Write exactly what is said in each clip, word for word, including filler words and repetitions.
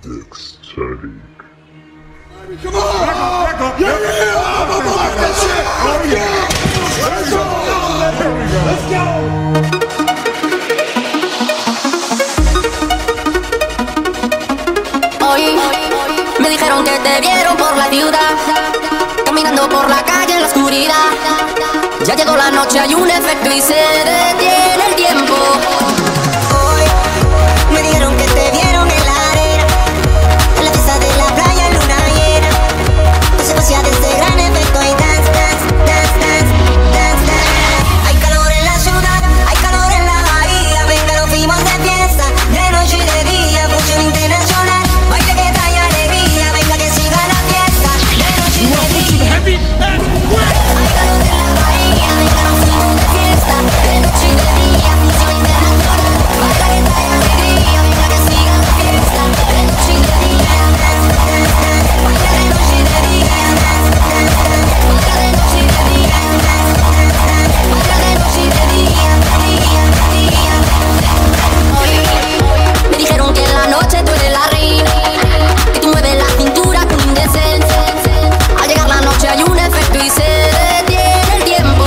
Ecstatic. Come on! Back up, back up! Yeah, yeah, yeah! I'm gonna like that shit! Oh, yeah! Let's go! Let's go! Hoy me dijeron que te vieron por la ciudad, caminando por la calle en la oscuridad. Ya llegó la noche, hay un efecto y se detiene el tiempo. Hoy me dijeron que te vieron en la arena, en la fiesta de la playa en luna llena. Consecuencia de este gran efecto y dance, dance, dance, dance, dance, dance. Hay calor en la ciudad, hay calor en la bahía. Venga, nos fuimos de fiesta, de noche y de día. Función internacional, baile que trae alegría. Venga que siga la fiesta, de noche y de día. Hay calor en la bahía, venga, nos fuimos de fiesta, de noche y de día. Función internacional, baile que trae alegría. Venga que siga la fiesta, de noche y de día. Dance, dance, dance, baile de noche y de día. Dance, dance, dance, baile de noche y de día. Dance, dance, dance, baile de noche y de día. Día, día. Hoy me dijeron que en la noche tú eres la reina, que tú mueves la cintura con indecencia. Al llegar la noche hay un efecto y se detiene el tiempo.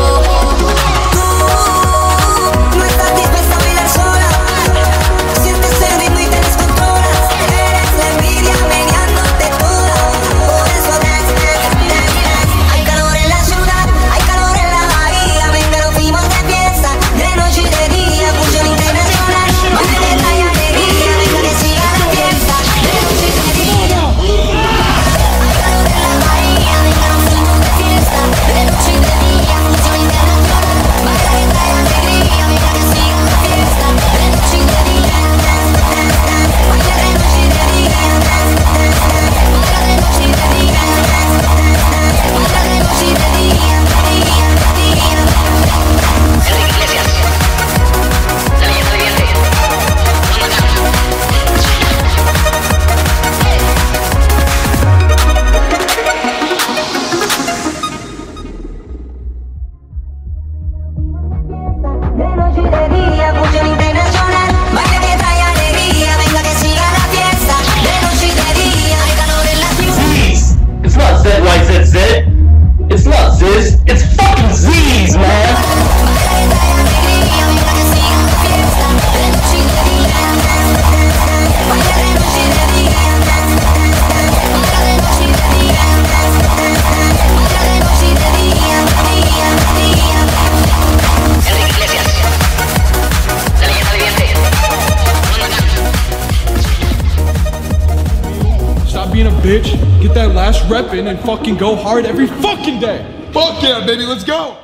Tú no estás dispuesta a bailar sola, sientes el ritmo y te descontrolas. Eres la envidia meneándote toda, por eso dance, dance, dance, dance. Hay calor en la ciudad, hay calor en la bahía. Venga, nos fuimos de fiesta, de noche y de día. Función internacional, baile que trae alegría. Venga que siga la fiesta, de noche y de día. Hay calor en la bahía, venga, nos fuimos de fiesta, de noche y de día. Función internacional, baile que trae alegría. Venga que siga la fiesta, de noche y de día. Dance, dance, dance, baile de noche y de día. Dance, dance, dance, baile de noche y de día. Dance, dance, dance, baile de noche y de día. Día, día. Enrique Iglesias, la leyenda viviente. De noche y de día, función internacional, baile que trae alegría. Venga que siga la fiesta, de noche y de día. Hay calor en la ciudad. It's not Z like Z Z. It's not Ziz. It's fucking Z's, man. Baile que trae alegría. Venga que siga la fiesta, de noche y de día. Dance, dance, dance, baile de noche y de día. Dance, dance, dance, baile de noche y de día. Dance, dance, dance, baile de noche y de día. Día, día. Enrique Iglesias, la leyenda viviente. Stop being a bitch, get that last rep in, and fucking go hard every fucking day. Fuck yeah, baby, let's go!